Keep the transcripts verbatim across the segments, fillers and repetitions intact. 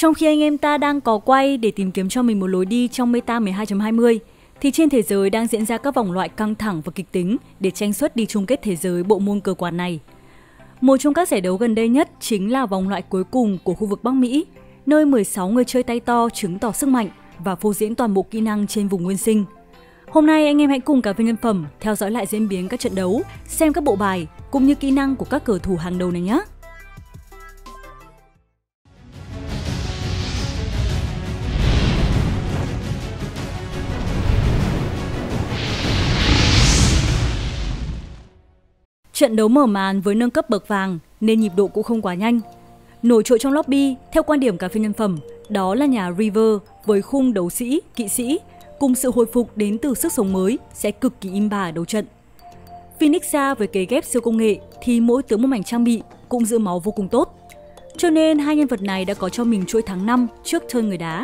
Trong khi anh em ta đang cò quay để tìm kiếm cho mình một lối đi trong meta mười hai chấm hai mươi, thì trên thế giới đang diễn ra các vòng loại căng thẳng và kịch tính để tranh suất đi chung kết thế giới bộ môn cờ quạt này. Một trong các giải đấu gần đây nhất chính là vòng loại cuối cùng của khu vực Bắc Mỹ, nơi mười sáu người chơi tay to chứng tỏ sức mạnh và phô diễn toàn bộ kỹ năng trên vùng nguyên sinh. Hôm nay anh em hãy cùng cà phê nhân phẩm theo dõi lại diễn biến các trận đấu, xem các bộ bài cũng như kỹ năng của các cờ thủ hàng đầu này nhé. Trận đấu mở màn với nâng cấp bậc vàng nên nhịp độ cũng không quá nhanh. Nổi trội trong lobby, theo quan điểm cà phê nhân phẩm, đó là nhà River với khung đấu sĩ, kỵ sĩ cùng sự hồi phục đến từ sức sống mới sẽ cực kỳ im bà ở đấu trận. Phoenixa với kế ghép siêu công nghệ thì mỗi tướng một mảnh trang bị cũng giữ máu vô cùng tốt. Cho nên hai nhân vật này đã có cho mình chuỗi tháng năm trước turn người đá.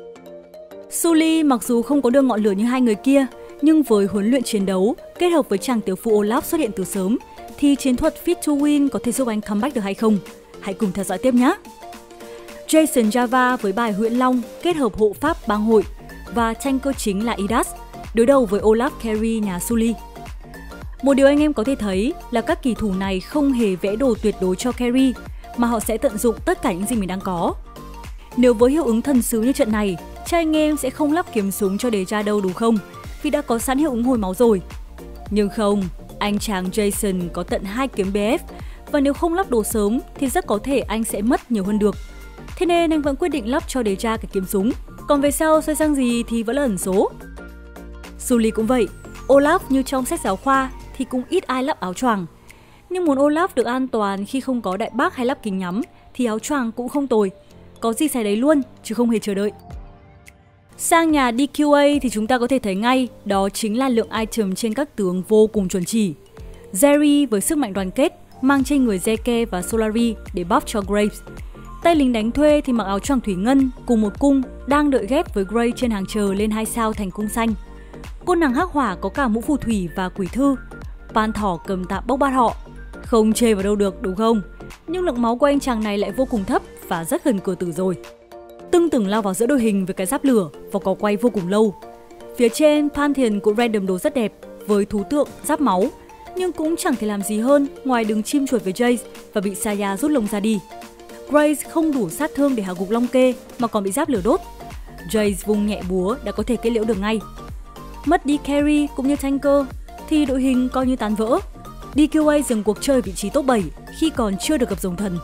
Sully mặc dù không có đường ngọn lửa như hai người kia, nhưng với huấn luyện chiến đấu kết hợp với chàng tiểu phụ Olaf xuất hiện từ sớm thì chiến thuật Fit to Win có thể giúp anh comeback được hay không? Hãy cùng theo dõi tiếp nhé! Jason Java với bài Huyễn Long kết hợp hộ pháp bang hội và tanker chính là Idas, đối đầu với Olaf Carry nhà Sully. Một điều anh em có thể thấy là các kỳ thủ này không hề vẽ đồ tuyệt đối cho Carry, mà họ sẽ tận dụng tất cả những gì mình đang có. Nếu với hiệu ứng thần sứ như trận này, chắc anh em sẽ không lắp kiếm súng cho Deja đâu đúng không? Vì đã có sẵn hiệu ứng hồi máu rồi. Nhưng không, anh chàng Jason có tận hai kiếm bê ép và nếu không lắp đồ sớm thì rất có thể anh sẽ mất nhiều hơn được. Thế nên anh vẫn quyết định lắp cho Deja cái kiếm súng. Còn về sau xoay sang gì thì vẫn là ẩn số. Sully cũng vậy, Olaf như trong sách giáo khoa thì cũng ít ai lắp áo choàng. Nhưng muốn Olaf được an toàn khi không có đại bác hay lắp kính nhắm thì áo choàng cũng không tồi. Có gì xài đấy luôn chứ không hề chờ đợi. Sang nhà đê quy a thì chúng ta có thể thấy ngay đó chính là lượng item trên các tướng vô cùng chuẩn chỉ. Jerry với sức mạnh đoàn kết mang trên người Zeke và Solari để buff cho Graves. Tay lính đánh thuê thì mặc áo choàng thủy ngân cùng một cung đang đợi ghép với Gray trên hàng chờ lên hai sao thành cung xanh. Cô nàng hắc hỏa có cả mũ phù thủy và quỷ thư. Pan thỏ cầm tạm bốc bát họ. Không chê vào đâu được đúng không? Nhưng lượng máu của anh chàng này lại vô cùng thấp và rất gần cửa tử rồi. Tưng từng lao vào giữa đội hình với cái giáp lửa và có quay vô cùng lâu. Phía trên Pantheon cũng random đồ rất đẹp với thú tượng, giáp máu, nhưng cũng chẳng thể làm gì hơn ngoài đứng chim chuột với Jace và bị Saya rút lông ra đi. Grace không đủ sát thương để hạ gục Long Kê mà còn bị giáp lửa đốt. Jace vung nhẹ búa đã có thể kết liễu được ngay. Mất đi carry cũng như tanker thì đội hình coi như tan vỡ. đê quy a dừng cuộc chơi vị trí top bảy khi còn chưa được gặp rồng thần.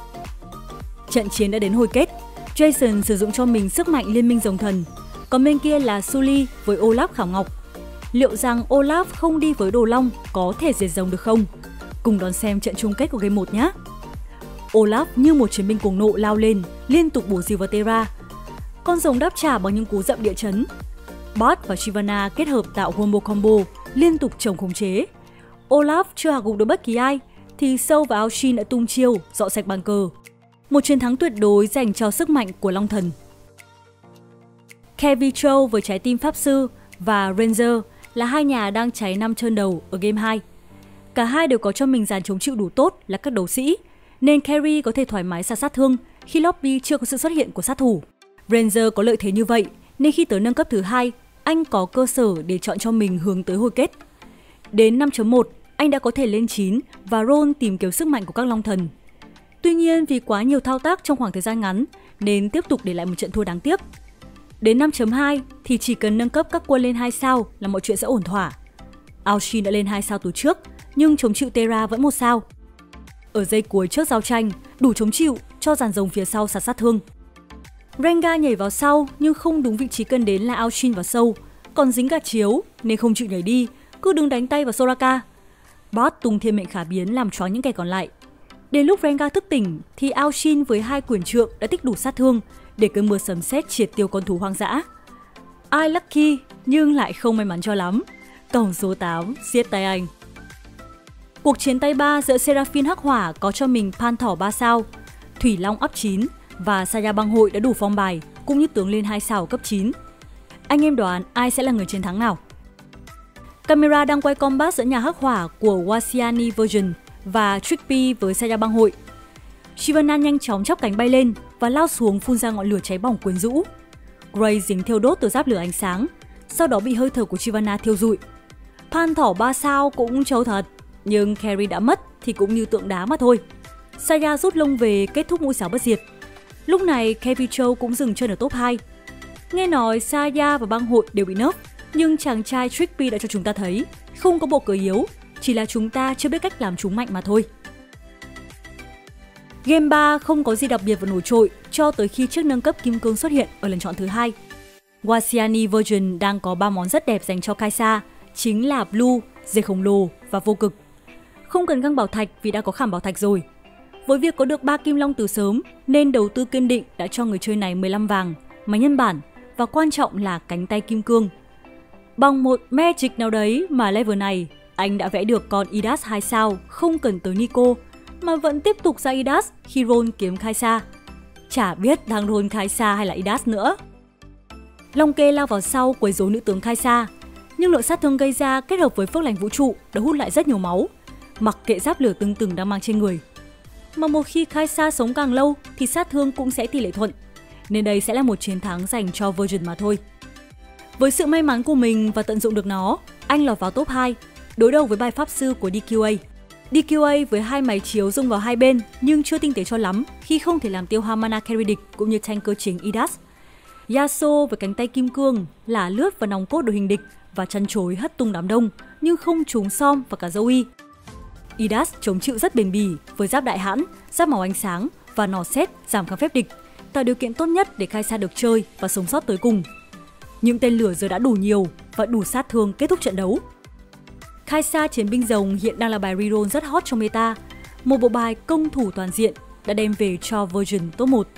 Trận chiến đã đến hồi kết. Jason sử dụng cho mình sức mạnh liên minh rồng thần, còn bên kia là Sully với Olaf Khảo Ngọc. Liệu rằng Olaf không đi với đồ long có thể diệt rồng được không? Cùng đón xem trận chung kết của game một nhé! Olaf như một chiến binh cuồng nộ lao lên, liên tục bổ rìu vào Terra. Con rồng đáp trả bằng những cú dậm địa chấn. Bot và Shyvana kết hợp tạo combo combo, liên tục chồng khống chế. Olaf chưa hạ gục được bất kỳ ai, thì Sâu và Aoshin đã tung chiêu, dọn sạch bàn cờ. Một chiến thắng tuyệt đối dành cho sức mạnh của Long Thần. Kevicho với trái tim Pháp Sư và Ranger là hai nhà đang cháy năm turn đầu ở game hai. Cả hai đều có cho mình dàn chống chịu đủ tốt là các đấu sĩ, nên carry có thể thoải mái xả sát thương khi lobby chưa có sự xuất hiện của sát thủ. Ranger có lợi thế như vậy nên khi tới nâng cấp thứ hai, anh có cơ sở để chọn cho mình hướng tới hồi kết. Đến năm chấm một, anh đã có thể lên chín và roll tìm kiếm sức mạnh của các Long Thần. Tuy nhiên vì quá nhiều thao tác trong khoảng thời gian ngắn nên tiếp tục để lại một trận thua đáng tiếc. Đến năm chấm hai thì chỉ cần nâng cấp các quân lên hai sao là mọi chuyện sẽ ổn thỏa. Aoshin đã lên hai sao từ trước nhưng chống chịu Terra vẫn một sao. Ở giây cuối trước giao tranh, đủ chống chịu cho dàn rồng phía sau sạt sát thương. Rengar nhảy vào sau nhưng không đúng vị trí cần đến là Aoshin và Sâu, còn dính cả chiếu nên không chịu nhảy đi, cứ đứng đánh tay vào Soraka. Bot tung thiên mệnh khả biến làm choáng những kẻ còn lại. Đến lúc Rengar thức tỉnh thì Aoshin với hai quyền trượng đã tích đủ sát thương để cơn mưa sấm sét triệt tiêu con thú hoang dã. Ai lucky nhưng lại không may mắn cho lắm. Cổng số tám siết tay anh. Cuộc chiến tay ba giữa Seraphine Hắc Hỏa có cho mình Pan Thỏ ba sao, Thủy Long up chín và Saya băng hội đã đủ phong bài cũng như tướng lên hai sao cấp chín. Anh em đoán ai sẽ là người chiến thắng nào? Camera đang quay combat giữa nhà Hắc Hỏa của Wasiani Version và Trickpy với Saya băng hội. Shyvana nhanh chóng chắp cánh bay lên, và lao xuống phun ra ngọn lửa cháy bỏng quyến rũ. Grace dính thiêu đốt từ giáp lửa ánh sáng, sau đó bị hơi thở của Shyvana thiêu rụi. Pan thỏ ba sao cũng trâu thật, nhưng Carrie đã mất thì cũng như tượng đá mà thôi. Saya rút lông về kết thúc mũi giáo bất diệt. Lúc này Carrie Châu cũng dừng chân ở top hai. Nghe nói Saya và bang hội đều bị nerf, nhưng chàng trai Trigby đã cho chúng ta thấy không có bộ cờ yếu, chỉ là chúng ta chưa biết cách làm chúng mạnh mà thôi. Game ba không có gì đặc biệt và nổi trội cho tới khi chiếc nâng cấp kim cương xuất hiện ở lần chọn thứ hai. Wasiani version đang có ba món rất đẹp dành cho Kai'Sa, chính là Blue, dê khổng lồ và vô cực. Không cần găng bảo thạch vì đã có khảm bảo thạch rồi. Với việc có được ba kim long từ sớm nên đầu tư kiên định đã cho người chơi này mười lăm vàng, máy nhân bản và quan trọng là cánh tay kim cương. Bằng một magic nào đấy mà level này, anh đã vẽ được con Idas hai sao không cần tới Nico, mà vẫn tiếp tục ra Idas khi roll kiếm Kai'Sa. Chả biết đang roll Kai'Sa hay là Idas nữa. Long kê lao vào sau quấy rối nữ tướng Kai'Sa, nhưng lượng sát thương gây ra kết hợp với phước lành vũ trụ đã hút lại rất nhiều máu, mặc kệ giáp lửa tưng từng đang mang trên người. Mà một khi Kai'Sa sống càng lâu thì sát thương cũng sẽ tỷ lệ thuận, nên đây sẽ là một chiến thắng dành cho Virgin mà thôi. Với sự may mắn của mình và tận dụng được nó, anh lọt vào top hai, đối đầu với bài pháp sư của đê quy a. đê quy a với hai máy chiếu dùng vào hai bên nhưng chưa tinh tế cho lắm khi không thể làm tiêu hao mana carry địch cũng như tanker chính Idas. Yasuo với cánh tay kim cương là lướt vào nòng cốt đội hình địch và chăn chối hất tung đám đông nhưng không trúng Som và cả Zoe. Idas chống chịu rất bền bỉ với giáp đại hãn, giáp màu ánh sáng và nỏ xét giảm kháng phép địch, tạo điều kiện tốt nhất để Kai'Sa được chơi và sống sót tới cùng. Những tên lửa giờ đã đủ nhiều và đủ sát thương kết thúc trận đấu. Kai'Sa chiến binh rồng hiện đang là bài reroll rất hot trong meta, một bộ bài công thủ toàn diện đã đem về cho Virgin top một.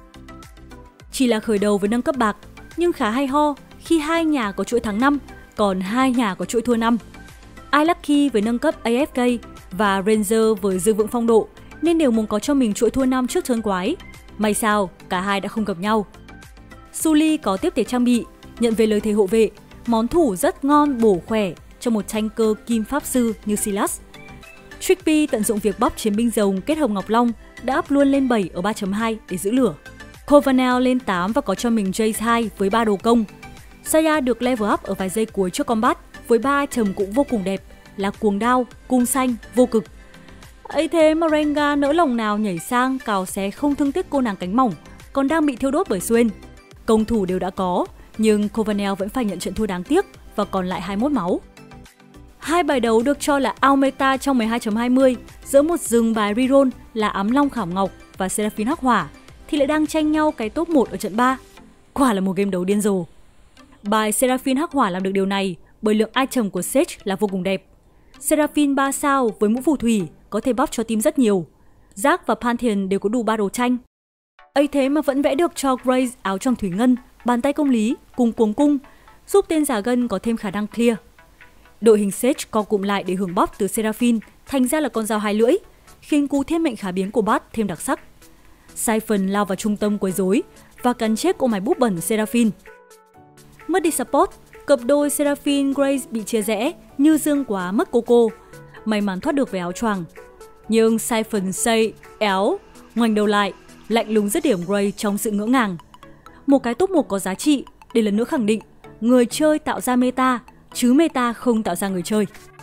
Chỉ là khởi đầu với nâng cấp bạc, nhưng khá hay ho khi hai nhà có chuỗi thắng năm, còn hai nhà có chuỗi thua năm. iLucky với nâng cấp a ép ca và Ranger với giữ vững phong độ nên đều muốn có cho mình chuỗi thua năm trước turn quái. May sao, cả hai đã không gặp nhau. Sully có tiếp tế trang bị, nhận về lời thề hộ vệ, món thủ rất ngon bổ khỏe cho một tanker kim pháp sư như Silas. Trigby tận dụng việc bóp chiến binh rồng kết hợp Ngọc Long đã up luôn lên bảy ở ba chấm hai để giữ lửa. Covanel lên tám và có cho mình Jace hai với ba đồ công. Saya được level up ở vài giây cuối trước combat với ba item cũng vô cùng đẹp là cuồng đao, cung xanh, vô cực. Ấy thế mà Renga nỡ lòng nào nhảy sang cào xé không thương tiếc cô nàng cánh mỏng, còn đang bị thiêu đốt bởi Xuyên. Công thủ đều đã có, nhưng Covanel vẫn phải nhận trận thua đáng tiếc và còn lại hai mươi mốt máu. Hai bài đấu được cho là out meta trong mười hai chấm hai mươi giữa một rừng bài reroll là Ám Long Khảm Ngọc và Seraphine Hắc Hỏa thì lại đang tranh nhau cái top một ở trận ba. Quả là một game đấu điên rồ. Bài Seraphine Hắc Hỏa làm được điều này bởi lượng item của Sage là vô cùng đẹp. Seraphine ba sao với mũ phù thủy có thể buff cho team rất nhiều. Zac và Pantheon đều có đủ ba đồ tranh. Ấy thế mà vẫn vẽ được cho Grace áo choàng thủy ngân, bàn tay công lý cùng cuồng cung, giúp tên giả gân có thêm khả năng clear. Đội hình Sage co cụm lại để hưởng buff từ Seraphine, thành ra là con dao hai lưỡi, khiến cú thiên mệnh khả biến của Bat thêm đặc sắc. Siphon lao vào trung tâm quấy rối và cắn chết cô mày búp bẩn Seraphine. Mất đi support, cặp đôi Seraphine Grace bị chia rẽ như dương quá mất Coco, may mắn thoát được với áo choàng. Nhưng Siphon say éo, ngoảnh đầu lại, lạnh lùng dứt điểm Grace trong sự ngỡ ngàng. Một cái top một có giá trị để lần nữa khẳng định người chơi tạo ra meta, chứ meta không tạo ra người chơi.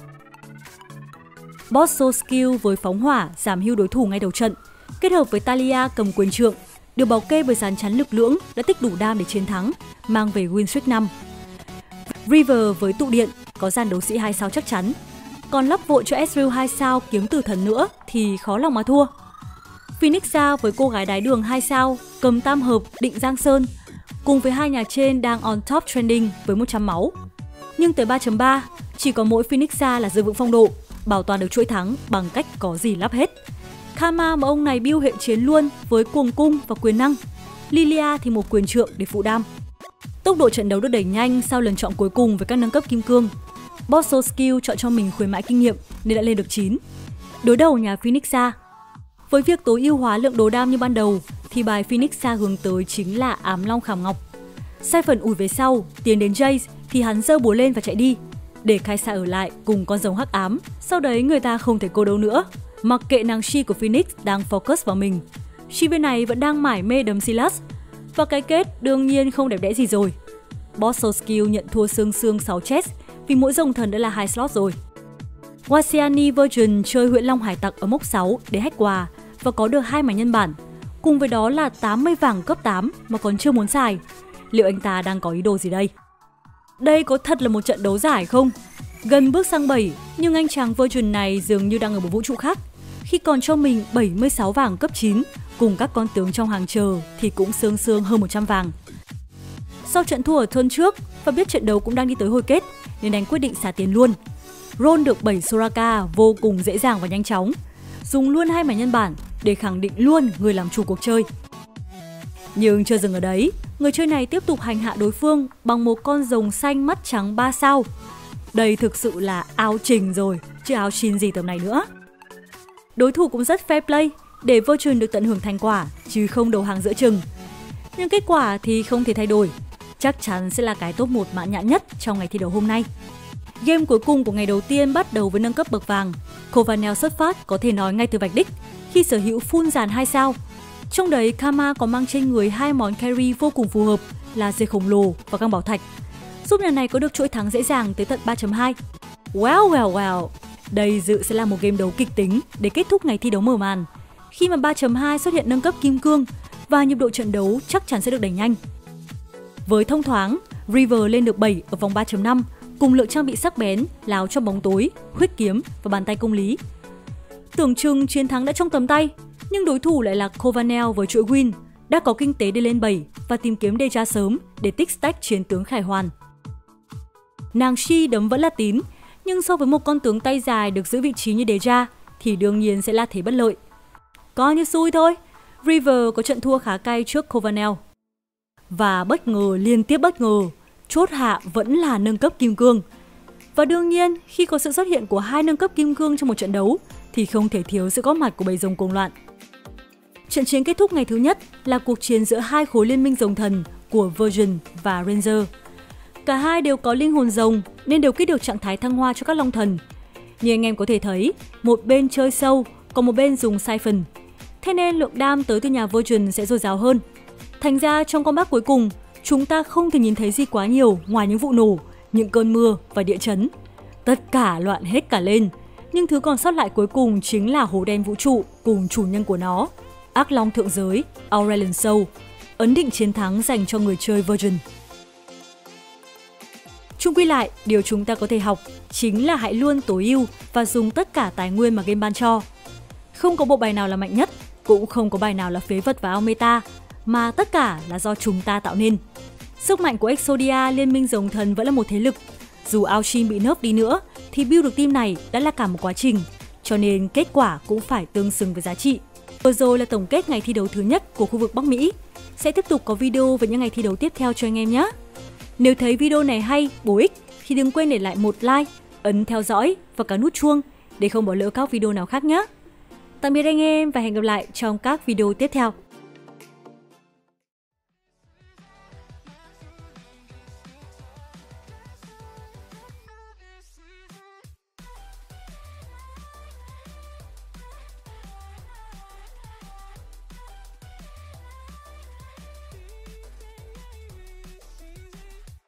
Boss Soul Skill với phóng hỏa giảm hưu đối thủ ngay đầu trận, kết hợp với Talia cầm quyền trượng, được bảo kê bởi dàn chắn lực lưỡng đã tích đủ đam để chiến thắng, mang về win streak năm. River với tụ điện có dàn đấu sĩ hai sao chắc chắn, còn lắp vội cho Ezreal hai sao kiếm tử thần nữa thì khó lòng mà thua. Phoenixa với cô gái đái đường hai sao cầm tam hợp định Giang Sơn, cùng với hai nhà trên đang on top trending với một trăm máu. Nhưng tới ba chấm ba, chỉ có mỗi Phoenixa là giữ vững phong độ, bảo toàn được chuỗi thắng bằng cách có gì lắp hết. Karma mà ông này build hệ chiến luôn với cuồng cung và quyền năng. Lilia thì một quyền trượng để phụ đam. Tốc độ trận đấu được đẩy nhanh sau lần chọn cuối cùng với các nâng cấp kim cương. Boss Soul Skill chọn cho mình khuyến mãi kinh nghiệm nên đã lên được chín. Đối đầu nhà Phoenixa. Với việc tối ưu hóa lượng đồ đam như ban đầu thì bài Phoenixa hướng tới chính là Ám Long Khảm Ngọc. Siphon ủi về sau, tiến đến Jace thì hắn giơ búa lên và chạy đi, để Kai'Sa ở lại cùng con rồng hắc ám. Sau đấy người ta không thể cô đấu nữa, mặc kệ nàng She của Phoenix đang focus vào mình. Chi bên này vẫn đang mải mê đấm Silas. Và cái kết đương nhiên không đẹp đẽ gì rồi. Bossoskill nhận thua xương xương sáu chess vì mỗi rồng thần đã là hai slot rồi. Wasiani Virgin chơi huyện Long Hải Tặc ở mốc sáu để hack quà và có được hai mảnh nhân bản. Cùng với đó là tám mươi vàng cấp tám mà còn chưa muốn xài. Liệu anh ta đang có ý đồ gì đây? Đây có thật là một trận đấu giải không? Gần bước sang bảy, nhưng anh chàng Virgin này dường như đang ở một vũ trụ khác. Khi còn cho mình bảy mươi sáu vàng cấp chín, cùng các con tướng trong hàng chờ thì cũng sương sương hơn một trăm vàng. Sau trận thua ở turn trước và biết trận đấu cũng đang đi tới hồi kết, nên anh quyết định xả tiền luôn. Roll được bảy Soraka vô cùng dễ dàng và nhanh chóng. Dùng luôn hai mảnh nhân bản để khẳng định luôn người làm chủ cuộc chơi. Nhưng chưa dừng ở đấy, người chơi này tiếp tục hành hạ đối phương bằng một con rồng xanh mắt trắng ba sao. Đây thực sự là áo trình rồi, chứ áo chín gì tầm này nữa. Đối thủ cũng rất fair play để Virgin được tận hưởng thành quả, chứ không đầu hàng giữa chừng. Nhưng kết quả thì không thể thay đổi. Chắc chắn sẽ là cái top một mãn nhãn nhất trong ngày thi đấu hôm nay. Game cuối cùng của ngày đầu tiên bắt đầu với nâng cấp bậc vàng. Khovanel xuất phát có thể nói ngay từ vạch đích khi sở hữu full dàn hai sao. Trong đấy, Kama có mang trên người hai món carry vô cùng phù hợp là dây khổng lồ và găng bảo thạch, giúp nhà này có được chuỗi thắng dễ dàng tới tận ba chấm hai. Well well well, đây dự sẽ là một game đấu kịch tính để kết thúc ngày thi đấu mở màn, khi mà ba chấm hai xuất hiện nâng cấp kim cương và nhịp độ trận đấu chắc chắn sẽ được đẩy nhanh. Với thông thoáng, River lên được bảy ở vòng ba chấm năm cùng lượng trang bị sắc bén, láo trong bóng tối, huyết kiếm và bàn tay công lý. Tưởng chừng chiến thắng đã trong tầm tay, nhưng đối thủ lại là Khovanel với chuỗi win, đã có kinh tế đi lên bảy và tìm kiếm Deja sớm để tích stack chiến tướng khải hoàn. Nàng Shi đấm vẫn là tín, nhưng so với một con tướng tay dài được giữ vị trí như Deja thì đương nhiên sẽ là thế bất lợi. Coi như xui thôi, River có trận thua khá cay trước Khovanel. Và bất ngờ liên tiếp bất ngờ, chốt hạ vẫn là nâng cấp kim cương. Và đương nhiên, khi có sự xuất hiện của hai nâng cấp kim cương trong một trận đấu thì không thể thiếu sự góp mặt của bầy rồng cuồng loạn. Trận chiến kết thúc ngày thứ nhất là cuộc chiến giữa hai khối liên minh rồng thần của Virgin và Ranger. Cả hai đều có linh hồn rồng nên đều kích được trạng thái thăng hoa cho các long thần. Như anh em có thể thấy, một bên chơi sâu, còn một bên dùng siphon. Thế nên lượng đam tới từ nhà Virgin sẽ dồi dào hơn. Thành ra trong combat cuối cùng, chúng ta không thể nhìn thấy gì quá nhiều ngoài những vụ nổ, những cơn mưa và địa chấn. Tất cả loạn hết cả lên, nhưng thứ còn sót lại cuối cùng chính là hố đen vũ trụ cùng chủ nhân của nó, ác long thượng giới, Aurelion Sol, ấn định chiến thắng dành cho người chơi Virgin. Chung quy lại, điều chúng ta có thể học chính là hãy luôn tối ưu và dùng tất cả tài nguyên mà game ban cho. Không có bộ bài nào là mạnh nhất, cũng không có bài nào là phế vật và out meta, mà tất cả là do chúng ta tạo nên. Sức mạnh của Exodia Liên minh Rồng Thần vẫn là một thế lực. Dù Aoshin bị nerf đi nữa thì build được team này đã là cả một quá trình, cho nên kết quả cũng phải tương xứng với giá trị. Vừa rồi là tổng kết ngày thi đấu thứ nhất của khu vực Bắc Mỹ. Sẽ tiếp tục có video về những ngày thi đấu tiếp theo cho anh em nhé. Nếu thấy video này hay, bổ ích thì đừng quên để lại một like, ấn theo dõi và cả nút chuông để không bỏ lỡ các video nào khác nhé. Tạm biệt anh em và hẹn gặp lại trong các video tiếp theo.